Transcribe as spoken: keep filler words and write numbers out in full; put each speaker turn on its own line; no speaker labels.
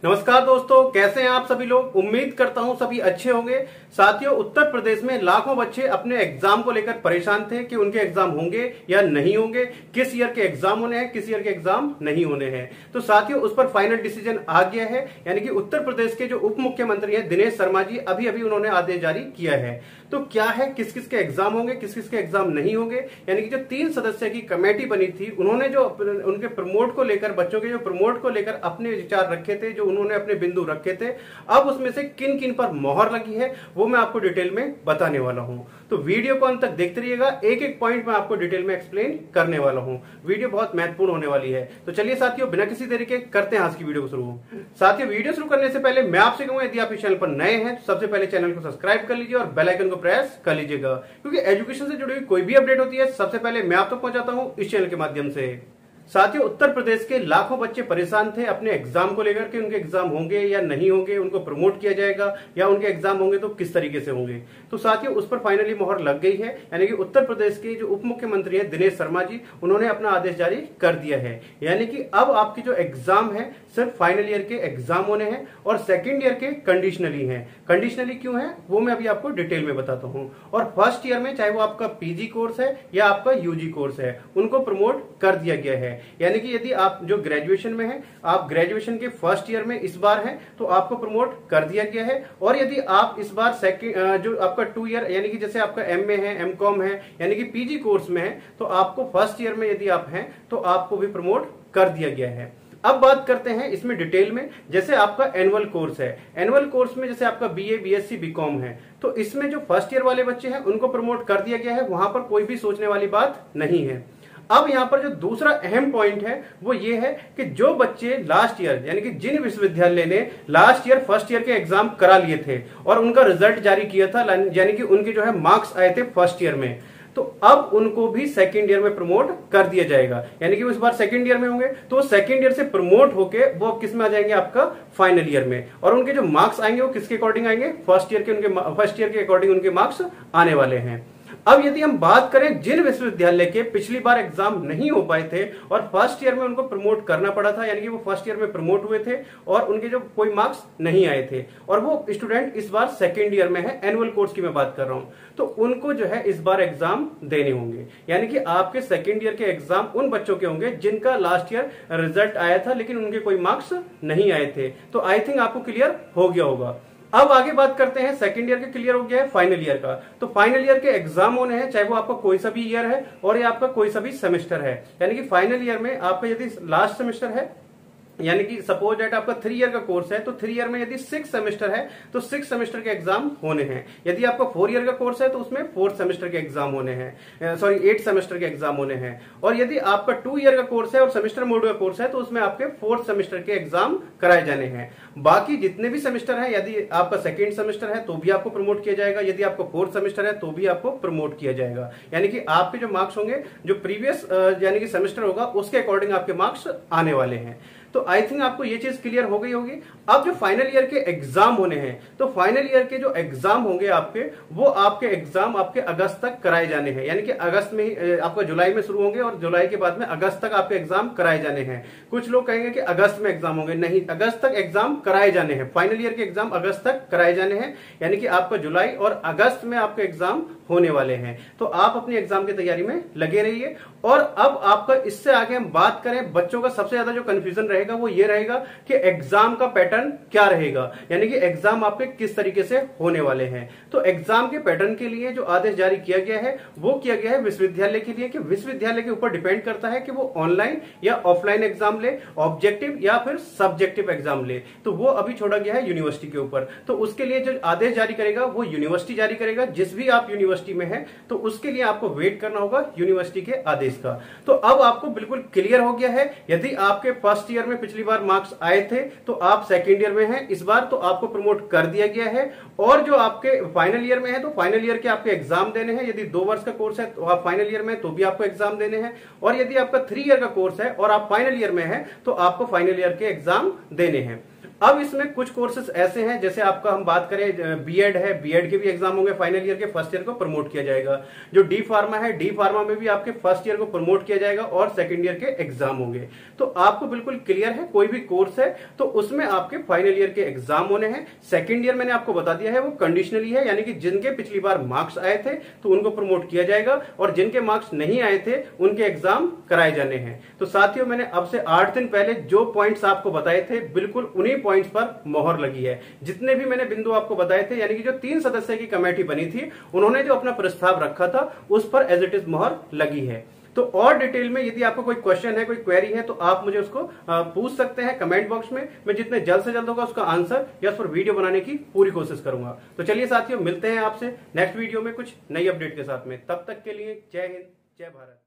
नमस्कार दोस्तों, कैसे हैं आप सभी लोग। उम्मीद करता हूं सभी अच्छे होंगे। साथियों, उत्तर प्रदेश में लाखों बच्चे अपने एग्जाम को लेकर परेशान थे कि उनके एग्जाम होंगे या नहीं होंगे, किस ईयर के एग्जाम होने हैं, किस ईयर के एग्जाम नहीं होने हैं। तो साथियों, उस पर फाइनल डिसीजन आ गया है। यानी कि उत्तर प्रदेश के जो उप मुख्यमंत्री हैं दिनेश शर्मा जी, अभी अभी उन्होंने आदेश जारी किया है। तो क्या है, किस किस के एग्जाम होंगे, किस किस के एग्जाम नहीं होंगे। यानी कि जो तीन सदस्य की कमेटी बनी थी, उन्होंने जो उनके प्रमोट को लेकर, बच्चों के जो प्रमोट को लेकर अपने विचार रखे थे, जो उन्होंने अपने बिंदु रखे थे, अब उसमें से किन किन पर मोहर लगी है वो मैं आपको डिटेल में बताने वाला हूं। तो वीडियो को अंत तक देखते रहिएगा, एक एक पॉइंट मैं आपको डिटेल में एक्सप्लेन करने वाला हूं। वीडियो बहुत महत्वपूर्ण होने वाली है। तो चलिए साथियों, बिना किसी देरी के करते हैं आज की वीडियो को शुरू। साथियों, वीडियो शुरू करने से पहले मैं आपसे कहूंगा, यदि आप इस चैनल पर नए हैं तो सबसे पहले चैनल को सब्सक्राइब कर लीजिए और बेल आइकन को प्रेस कर लीजिएगा, क्योंकि एजुकेशन से जुड़ी हुई कोई भी अपडेट होती है सबसे पहले मैं आप तक पहुंचाता हूं इस चैनल के माध्यम से। साथियों, उत्तर प्रदेश के लाखों बच्चे परेशान थे अपने एग्जाम को लेकर के, उनके एग्जाम होंगे या नहीं होंगे, उनको प्रमोट किया जाएगा या उनके एग्जाम होंगे तो किस तरीके से होंगे। तो साथियों, उस पर फाइनली मोहर लग गई है। यानी कि उत्तर प्रदेश के जो उप मुख्यमंत्री हैं दिनेश शर्मा जी, उन्होंने अपना आदेश जारी कर दिया है। यानी कि अब आपके जो एग्जाम है सिर्फ फाइनल ईयर के एग्जाम होने हैं और सेकेंड ईयर के कंडीशनली हैं। कंडीशनली क्यों है वो मैं अभी आपको डिटेल में बताता हूं। और फर्स्ट ईयर में, चाहे वो आपका पीजी कोर्स है या आपका यूजी कोर्स है, उनको प्रमोट कर दिया गया है। यानी कि यदि आप जो ग्रेजुएशन में हैं, आप ग्रेजुएशन के फर्स्ट ईयर में इस बार हैं तो आपको प्रमोट कर दिया गया है। और यदि आप इस बार सेकेंड जो आपका टू ईयर, यानी कि जैसे आपका एमए है, एमकॉम है, यानी कि पीजी कोर्स में है, तो आपको फर्स्ट ईयर में यदि आप हैं तो आपको भी प्रमोट कर दिया गया है। अब बात करते हैं इसमें डिटेल में। जैसे आपका एनुअल कोर्स है, एनुअल कोर्स में जैसे आपका बीए, बीएससी, बीकॉम है, तो इसमें जो फर्स्ट ईयर वाले बच्चे हैं उनको प्रमोट कर दिया गया है। वहां पर कोई भी सोचने वाली बात नहीं है। अब यहां पर जो दूसरा अहम पॉइंट है वो ये है कि जो बच्चे लास्ट ईयर, यानी कि जिन विश्वविद्यालय ने लास्ट ईयर फर्स्ट ईयर के एग्जाम करा लिए थे और उनका रिजल्ट जारी किया था, यानी कि उनके जो है मार्क्स आए थे फर्स्ट ईयर में, तो अब उनको भी सेकेंड ईयर में प्रमोट कर दिया जाएगा। यानी कि वो इस बार सेकेंड ईयर में होंगे तो सेकेंड ईयर से प्रमोट होके वो अब किस में आ जाएंगे, आपका फाइनल ईयर में। और उनके जो मार्क्स आएंगे वो किसके अकॉर्डिंग आएंगे, फर्स्ट ईयर के उनके फर्स्ट ईयर के अकॉर्डिंग उनके मार्क्स आने वाले हैं। अब यदि हम बात करें जिन विश्वविद्यालय के पिछली बार एग्जाम नहीं हो पाए थे और फर्स्ट ईयर में उनको प्रमोट करना पड़ा था, यानी कि वो फर्स्ट ईयर में प्रमोट हुए थे और उनके जो कोई मार्क्स नहीं आए थे और वो स्टूडेंट इस बार सेकेंड ईयर में है, एनुअल कोर्स की मैं बात कर रहा हूं, तो उनको जो है इस बार एग्जाम देने होंगे। यानी कि आपके सेकेंड ईयर के एग्जाम उन बच्चों के होंगे जिनका लास्ट ईयर रिजल्ट आया था लेकिन उनके कोई मार्क्स नहीं आए थे। तो आई थिंक आपको क्लियर हो गया होगा। अब आगे बात करते हैं, सेकंड ईयर के क्लियर हो गया है, फाइनल ईयर का। तो फाइनल ईयर के एग्जाम होने हैं, चाहे वो आपका कोई सा भी ईयर है और ये आपका कोई सा भी सेमेस्टर है। यानी कि फाइनल ईयर में आपका यदि लास्ट सेमेस्टर है, यानी कि सपोज दैट आपका थ्री ईयर का कोर्स है, तो थ्री ईयर में यदि सिक्स सेमेस्टर है तो सिक्स सेमेस्टर के एग्जाम होने हैं। यदि आपका फोर ईयर का कोर्स है तो उसमें फोर्थ सेमेस्टर के एग्जाम होने हैं, सॉरी एट सेमेस्टर के एग्जाम होने हैं। और यदि आपका टू ईयर का कोर्स है और सेमेस्टर मोड का कोर्स है तो उसमें आपके फोर्थ सेमेस्टर के एग्जाम कराए जाने हैं। बाकी जितने भी सेमेस्टर है, यदि आपका सेकेंड सेमेस्टर है तो भी आपको प्रमोट किया जाएगा, यदि आपका फोर्थ सेमेस्टर है तो भी आपको प्रमोट किया जाएगा। यानी कि आपके जो मार्क्स होंगे, जो प्रीवियस यानी कि सेमेस्टर होगा उसके अकॉर्डिंग आपके मार्क्स आने वाले हैं। तो आई थिंक आपको ये चीज क्लियर हो गई होगी। अब जो फाइनल ईयर के एग्जाम होने हैं, तो फाइनल ईयर के जो एग्जाम होंगे आपके, वो आपके एग्जाम आपके अगस्त तक कराए जाने हैं। यानी कि अगस्त में ही, आपका जुलाई में शुरू होंगे और जुलाई के बाद में अगस्त तक आपके एग्जाम कराए जाने हैं। कुछ लोग कहेंगे कि अगस्त में एग्जाम होंगे, नहीं, अगस्त तक एग्जाम कराए जाने हैं। फाइनल ईयर के एग्जाम अगस्त तक कराए जाने हैं। यानी कि आपका जुलाई और अगस्त में आपके एग्जाम होने वाले हैं। तो आप अपनी एग्जाम की तैयारी में लगे रहिए। और अब आपका इससे आगे हम बात करें, बच्चों का सबसे ज्यादा जो कंफ्यूजन रहेगा वो ये रहेगा कि एग्जाम का पैटर्न क्या रहेगा, यानी कि एग्जाम आपके किस तरीके से होने वाले हैं। तो एग्जाम के पैटर्न के लिए जो आदेश जारी किया गया है वो किया गया है विश्वविद्यालय के लिए, कि विश्वविद्यालय के ऊपर डिपेंड करता है कि वो ऑनलाइन या ऑफलाइन एग्जाम ले, ऑब्जेक्टिव या फिर सब्जेक्टिव एग्जाम ले। तो वो अभी छोड़ा गया है यूनिवर्सिटी के ऊपर। तो उसके लिए जो आदेश जारी करेगा वो यूनिवर्सिटी जारी करेगा। जिस भी आप यूनिवर्सिटी में है तो उसके लिए आपको वेट करना होगा यूनिवर्सिटी के आदेश का। तो अब आपको बिल्कुल क्लियर हो गया है, यदि आपके फर्स्ट ईयर में पिछली बार मार्क्स आए थे तो आप सेकेंड ईयर में हैं इस बार, तो आपको प्रमोट कर दिया गया है। और जो आपके फाइनल ईयर में है तो फाइनल ईयर के आपके एग्जाम देने हैं। यदि दो वर्ष का कोर्स है तो आप फाइनल ईयर में तो भी आपको एग्जाम देने हैं। और यदि आपका थ्री ईयर का कोर्स है और आप फाइनल ईयर में है तो आपको फाइनल ईयर के एग्जाम देने हैं। अब इसमें कुछ कोर्सेज ऐसे हैं, जैसे आपका हम बात करें बीएड है, बीएड के भी एग्जाम होंगे फाइनल ईयर के, फर्स्ट ईयर को प्रमोट किया जाएगा। जो डी फार्मा है, डी फार्मा में भी आपके फर्स्ट ईयर को प्रमोट किया जाएगा और सेकंड ईयर के एग्जाम होंगे। तो आपको बिल्कुल क्लियर है, कोई भी कोर्स है तो उसमें आपके फाइनल ईयर के एग्जाम होने हैं। सेकंड ईयर मैंने आपको बता दिया है वो कंडीशनली है, यानी कि जिनके पिछली बार मार्क्स आए थे तो उनको प्रमोट किया जाएगा और जिनके मार्क्स नहीं आए थे उनके एग्जाम कराए जाने हैं। तो साथियों, मैंने अब से आठ दिन पहले जो पॉइंट्स आपको बताए थे बिल्कुल उन्हीं पॉइंट्स पर मोहर लगी है। जितने भी मैंने बिंदु आपको बताए थे, यानी कि जो तीन सदस्य की कमेटी बनी थी उन्होंने जो अपना प्रस्ताव रखा था उस पर एज इट इज मोहर लगी है। तो और डिटेल में यदि आपको कोई क्वेश्चन है, कोई क्वेरी है, तो आप मुझे उसको पूछ सकते हैं कमेंट बॉक्स में। मैं जितने जल्द से जल्द होगा उसका आंसर या उस पर वीडियो बनाने की पूरी कोशिश करूंगा। तो चलिए साथियों, मिलते हैं आपसे नेक्स्ट वीडियो में कुछ नई अपडेट के साथ में। तब तक के लिए जय हिंद, जय भारत।